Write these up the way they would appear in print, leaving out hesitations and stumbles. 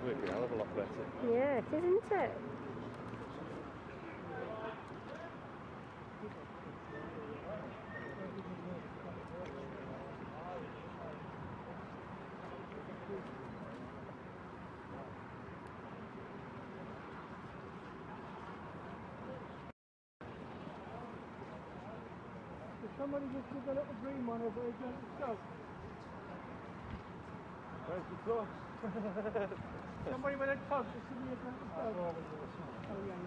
Working a hell of a lot better. Yeah, it is, isn't it? Somebody just put a little green one over against the scope. Where's the cross? Somebody with a tug just to be against the scope. Oh yeah, you're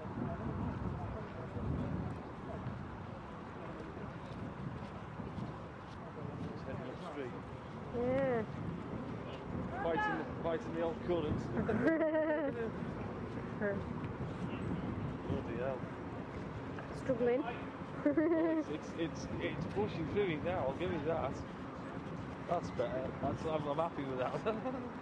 It's heading upstream. Yeah. Fighting the old current. Bloody hell. Struggling. It's pushing through it now, I'll give you that. That's better. I'm happy with that.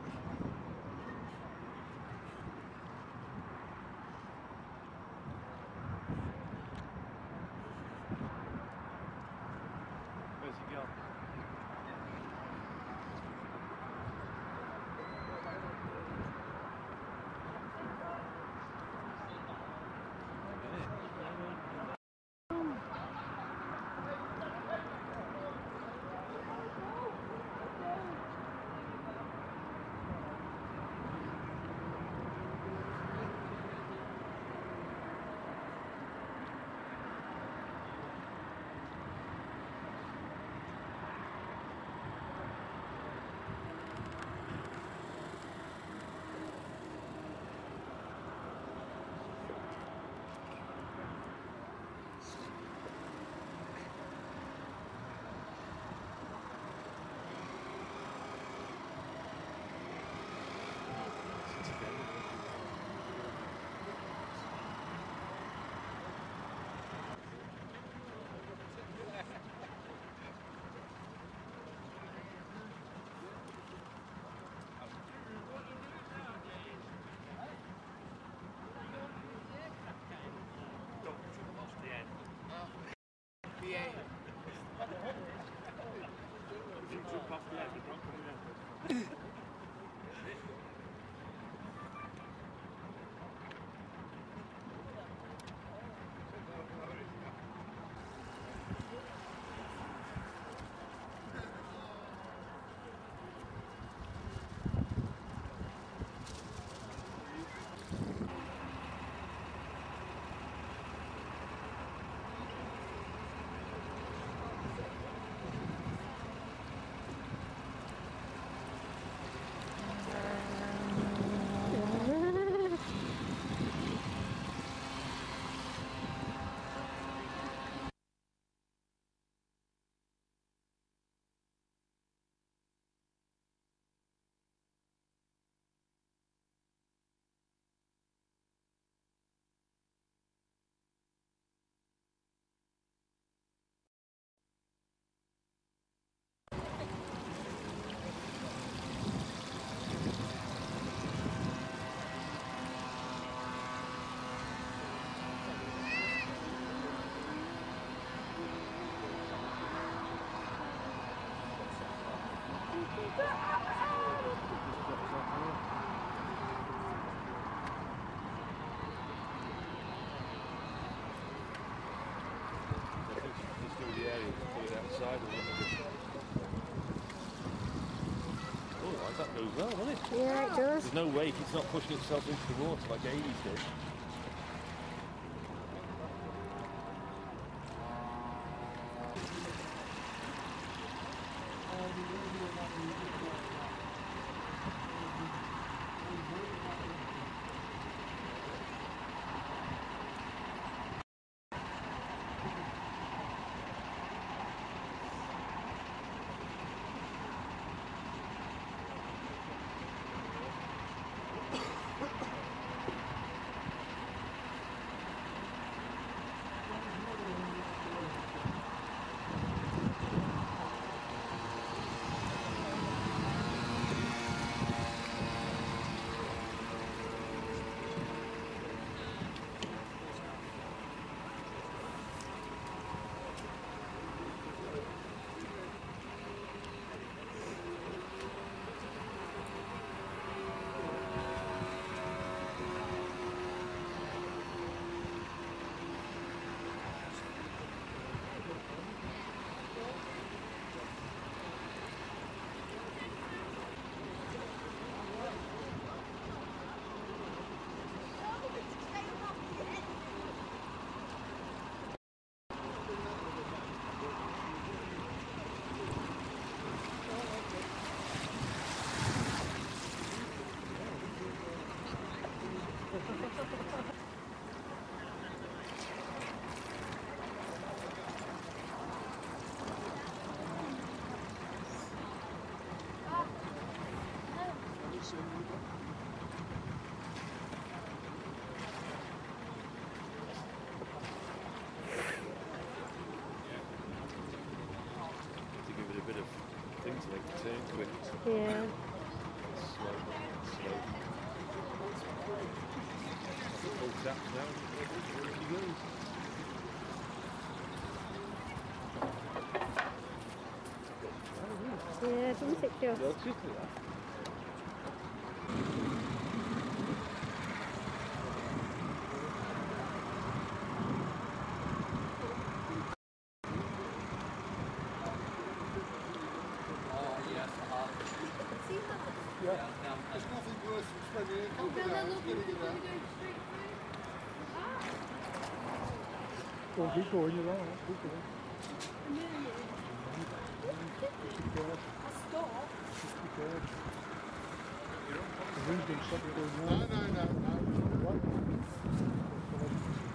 Where's he gone? Oh, that goes well, doesn't it? Yeah, it does. There's no wake, it's not pushing itself into the water like Amy's did. To give it a bit of thing to make it turn quick. Yeah. Slow, slow. Full tap now. There she goes. Yeah, doesn't it just? Yeah, just do that. There's nothing worse than spending a couple of hours getting it out. Well, keep going, you're right, keep going. The wind's been stopping going No. now.